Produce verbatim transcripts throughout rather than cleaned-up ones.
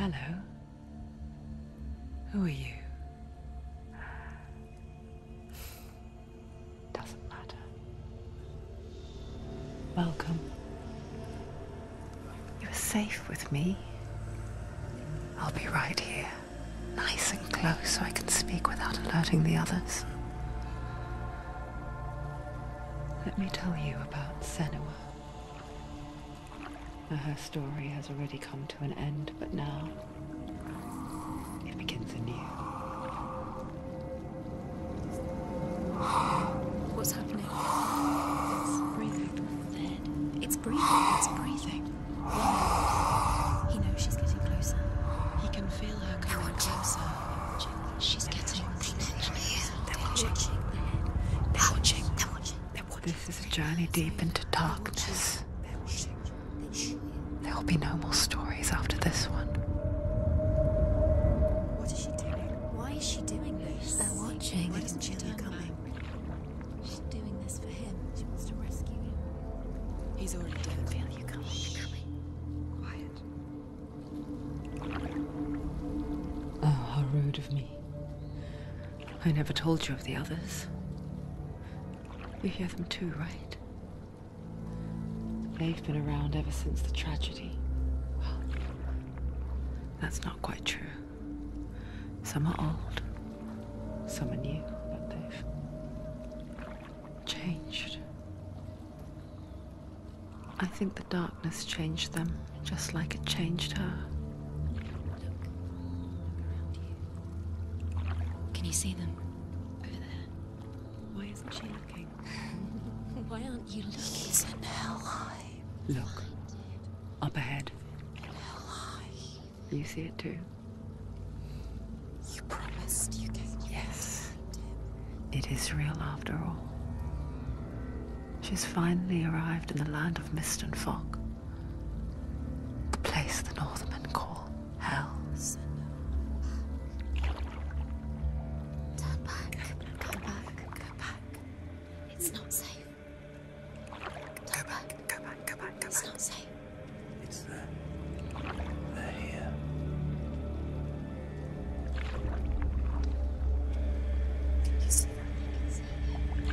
Hello. Who are you? Doesn't matter. Welcome. You're safe with me. I'll be right here, nice and close so I can speak without alerting the others. Let me tell you about Senua. Her story has already come to an end, but now it begins anew. What's happening? It's breathing. Dead. It's breathing. It's breathing. Why? He knows she's getting closer. He can feel her coming closer. She's getting closer. They're watching. They're watching. They're watching. They're watching. This is a journey deep into darkness. There will be no more stories after this one. What is she doing? Why is she doing this? They're watching. Why doesn't she turn coming? She's doing this for him. She wants to rescue him. He's already dead. I feel you coming. Quiet. Oh, how rude of me. I never told you of the others. You hear them too, right? They've been around ever since the tragedy. Well, that's not quite true. Some are old, some are new, but they've changed. I think the darkness changed them, just like it changed her. Can you see them? Over there. Why isn't she looking? Why aren't you looking? He's in hell high. Look, up ahead. Hell high. You see it too? You promised you gave me. Yes. It is real after all. She's finally arrived in the land of mist and fog. The place the Northmen call hell. Turn back. Come back. Go back. It's not safe. Turn back. Go back, go back, go It's back. not safe. It's there. They're here. You see that? I can see it.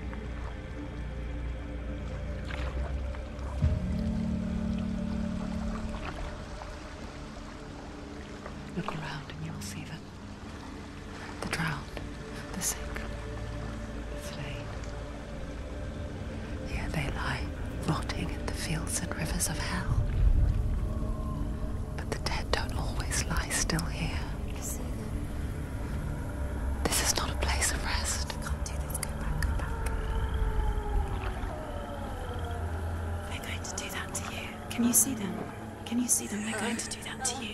Look around and you'll see them. The drowned, the sick, the slain. Here they lie, rotting in the fields and rivers of hell. But the dead don't always lie still here. You see them? This is not a place of rest. You can't do this. Go back. Go back. They're going to do that to you. Can you see them? Can you see them? They're going to do that to you.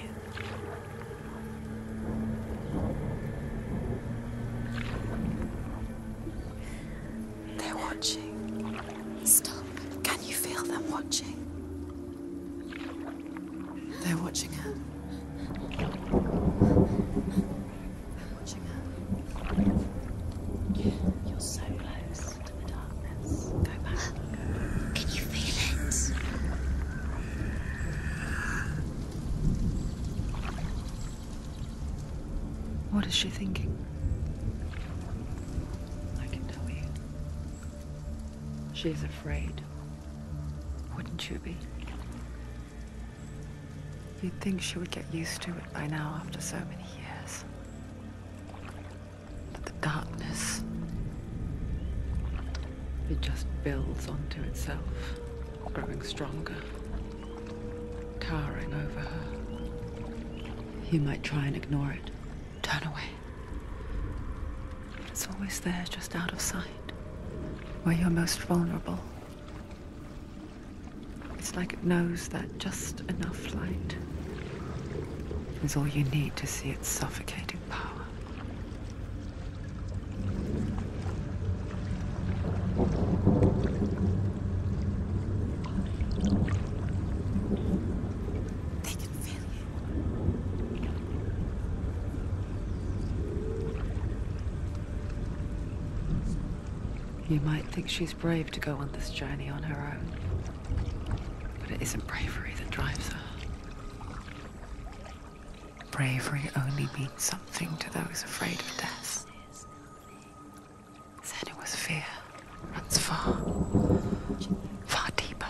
They're watching. Stop. Can you feel them watching? They're watching her. They're watching her. You're so close to the darkness. Go back. Can you feel it? What is she thinking? I can tell you. She is afraid. Wouldn't you be? You'd think she would get used to it by now after so many years. But the darkness, it just builds onto itself, growing stronger, towering over her. You might try and ignore it, turn away. But it's always there, just out of sight, where you're most vulnerable. It's like it knows that just enough light is all you need to see its suffocating power. They can feel you. You might think she's brave to go on this journey on her own, but it isn't bravery that drives her. bravery only means something to those afraid of death. Senua's fear runs far, far deeper.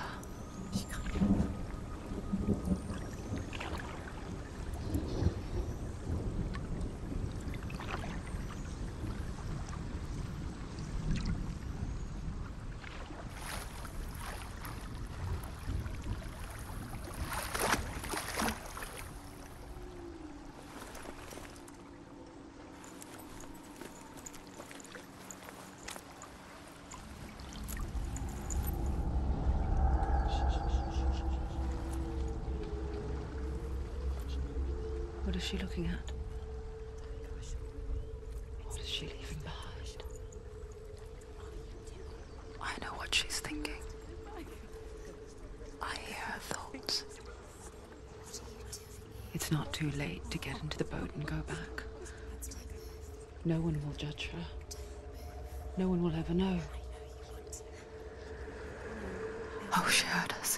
What is she looking at? What is she leaving behind? I know what she's thinking. I hear her thoughts. It's not too late to get into the boat and go back. No one will judge her. No one will ever know. Oh, she heard us.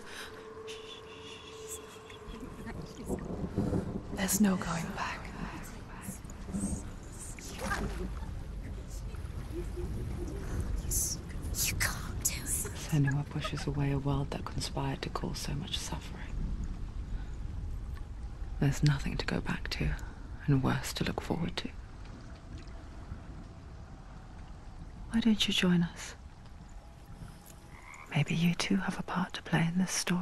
There's no going back. You can't do it. Senua pushes away a world that conspired to cause so much suffering. There's nothing to go back to, and worse to look forward to. Why don't you join us? Maybe you too have a part to play in this story.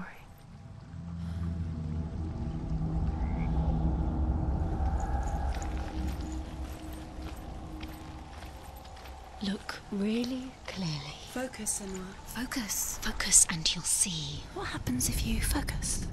Look really clearly. Focus, Senua. Focus. Focus and you'll see. What happens if you focus?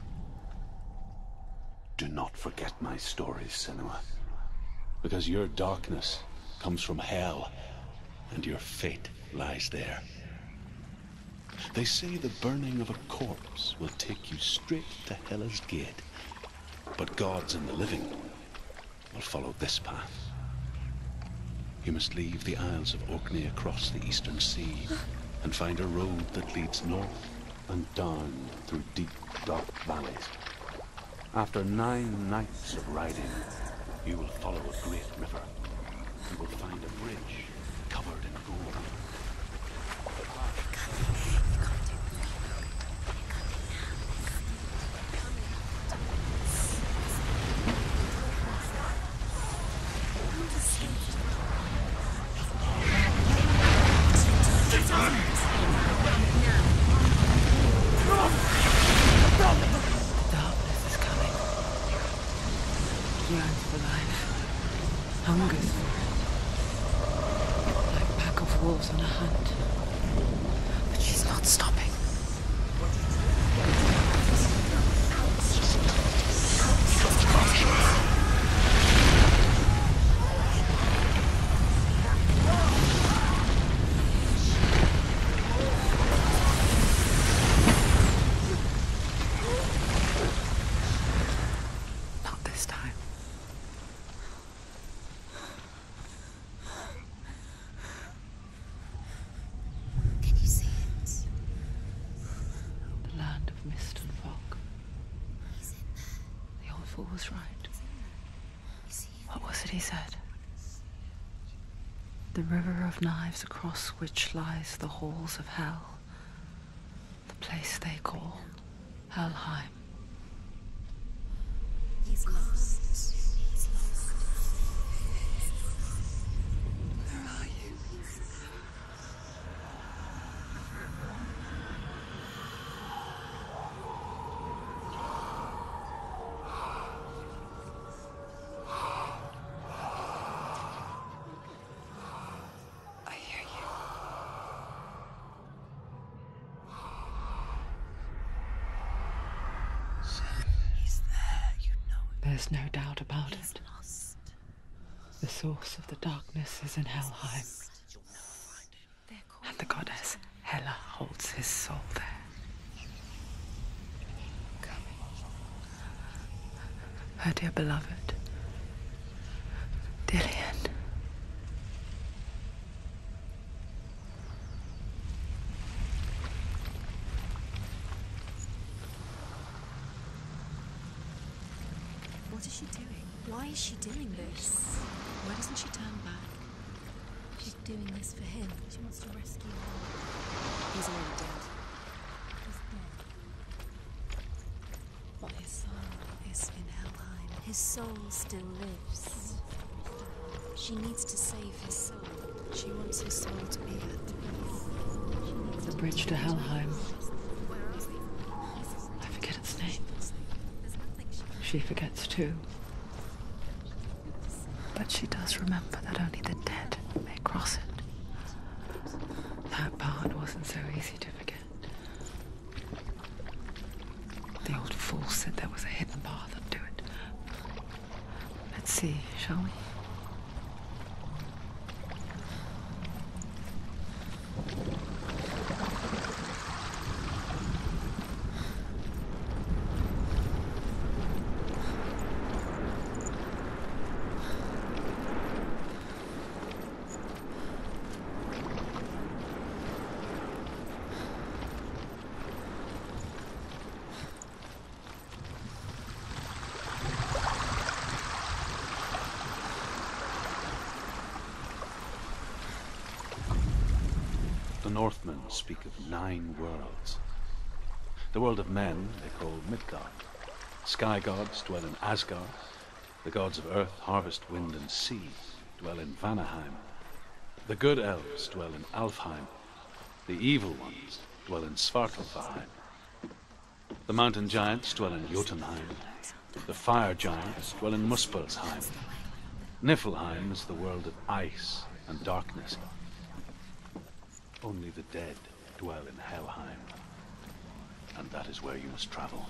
Do not forget my stories, Senua. Because your darkness comes from hell, and your fate lies there. They say the burning of a corpse will take you straight to Hela's gate. But gods and the living will follow this path. You must leave the Isles of Orkney across the eastern sea and find a road that leads north and down through deep, dark valleys. After nine nights of riding, you will follow a great river and will find a bridge covered in gold. Darkness is coming. Yearns for life. Hungers for it. Like a pack of wolves on a hunt. But she's not stopping. Not this time. Can you see it? The land of mist and fog. He's in there. The old fool was right. You see him? What was it he said? The river of knives across which lies the halls of hell. The place they call Helheim. He's lost. He's lost. Where are you? I hear you. He's there, you know it. There's no doubt about He's it. lost. The source of the darkness is in Helheim, and the goddess Hela holds his soul there. Her dear beloved, Dillian. What is she doing? Why is she doing this? Why doesn't she turn back? She's doing this for him. She wants to rescue him. He's already dead. He's dead. But his soul is in Helheim. His soul still lives. She needs to save his soul. She wants his soul to be at peace. The bridge to Helheim. I forget its name. She forgets too. But she does remember that only the dead may cross it. That part wasn't so easy to forget. The old fool said there was a hidden path up to it. Let's see, shall we? The Northmen speak of nine worlds. The world of men they call Midgard. Sky gods dwell in Asgard. The gods of earth, harvest, wind, and sea dwell in Vanaheim. The good elves dwell in Alfheim. The evil ones dwell in Svartalfheim. The mountain giants dwell in Jotunheim. The fire giants dwell in Muspelheim. Niflheim is the world of ice and darkness. Only the dead dwell in Helheim. And that is where you must travel.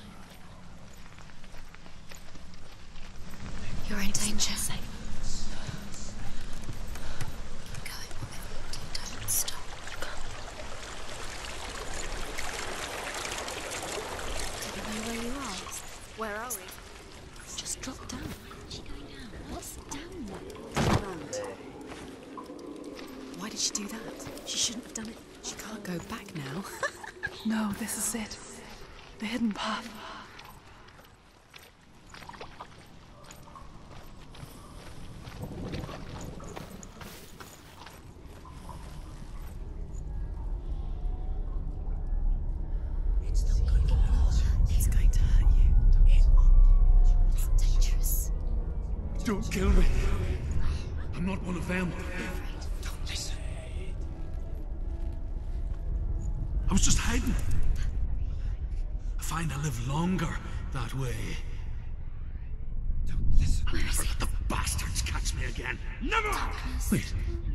You're in danger. Keep going. Don't stop. Do you know where you are? Where are we? Just drop down. Where's she going down? What's down there? Around. Why did she do that? She shouldn't have done it. She can't go back now. No, this is it. The hidden path. It's not going to hurt. It's going to hurt you. It's dangerous. Don't kill me. I'm not one of them. Don't listen. I was just hiding. I find I live longer that way. Don't listen. I'll never let the bastards catch me again. Never! Wait.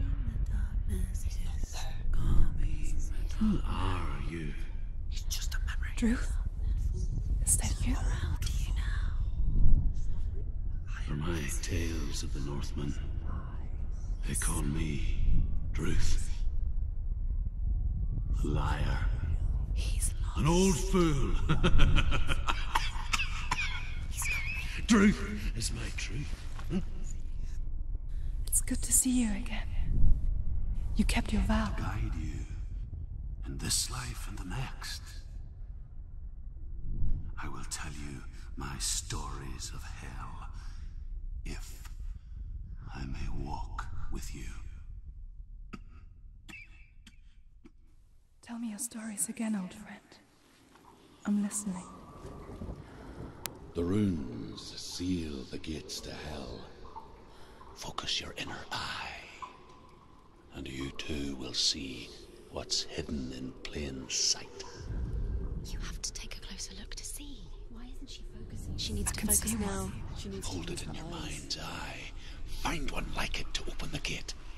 Who are you? It's just a memory. Druth? Is that you? Around you now. For my tales of the Northmen, they call me Druth. A liar. He's lost. An old fool. Truth is my truth. Huh? It's good to see you again. You kept your vow. Guide you in this life and the next. I will tell you my stories of hell, if I may walk with you. Tell me your stories again, old friend. I'm listening. The runes seal the gates to hell. Focus your inner eye, and you too will see what's hidden in plain sight. You have to take a closer look to see. Why isn't she focusing? She needs I to can focus see now. one. She needs Hold to it use in her your eyes. mind's eye. Find one like it to open the gate.